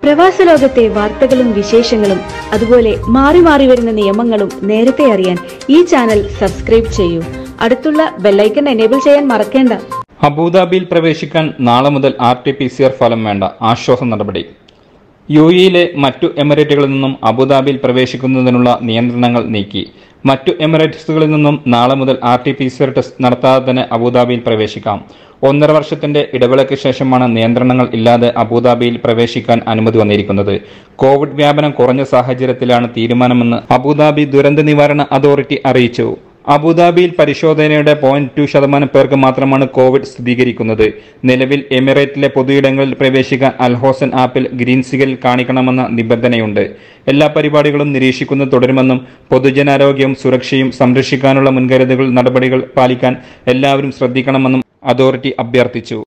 പ്രവാസ ലോകത്തെ വാർത്തകളും വിശേഷങ്ങളും അതുപോലെ മാറി മാറി വരുന്ന നിയമങ്ങളും നേരത്തെ അറിയാൻ ഈ ചാനൽ സബ്സ്ക്രൈബ് ചെയ്യൂ. അടുത്തുള്ള ബെല്ലൈക്കൺ എനേബിൾ ചെയ്യാൻ മറക്കേണ്ട. അബുദാബിയിൽ പ്രവേശിക്കാൻ നാളെ മുതൽ RT-PCR ഫലം വേണ്ട. ആശ്വാസ നടപടി. UAE മറ്റു എമിറേറ്റുകളിൽ നിന്നും അബുദാബിയിൽ പ്രവേശിക്കുന്നതിനുള്ള നിയന്ത്രണങ്ങൾ നീക്കി. മറ്റു എമിറേറ്റ്സുകളിൽ നിന്നും നാളെ മുതൽ RT-PCR ടെസ്റ്റ് നടത്താതെ തന്നെ അബുദാബിയിൽ പ്രവേശിക്കാം. 1.5 വർഷത്തിന്റെ ഇടവേളയ്ക്ക് ശേഷമാണ് നിയന്ത്രണങ്ങൾ ഇല്ലാതെ അബുദാബിയിൽ പ്രവേശിക്കാൻ അനുമതി വന്നിരിക്കുന്നത്. കോവിഡ് വ്യാപനം കുറഞ്ഞ സാഹചര്യത്തിലാണ് തീരുമാനമെന്ന് അബുദാബി ദുരന്ത നിവാരണ അതോറിറ്റി അറിയിച്ചു. അബുദാബിയിൽ പരിശോധനയുടെ 0.2% പേർക്ക് മാത്രമാണ് കോവിഡ് സ്ഥിരീകരിക്കുന്നത്. നിലവിൽ എമിറേറ്റിലെ പൊതുയിടങ്ങളിൽ പ്രവേശിക്കാൻ അൽഹോസൻ ആപ്പിൽ ഗ്രീൻ സിഗ്നൽ കാണിക്കണമെന്ന നിബന്ധനയുണ്ട്. എല്ലാ പരിപാടികളും നിരീക്ഷിക്കുന്നത് തുടരുമെന്നും പൊതുജനാരോഗ്യവും സുരക്ഷയും സംരക്ഷിക്കാനുള്ള മുൻകരുതൽ നടപടികൾ പാലിക്കാൻ എല്ലാവരും ശ്രദ്ധിക്കണമെന്നും അതോറിറ്റി അഭ്യർത്ഥിച്ചു.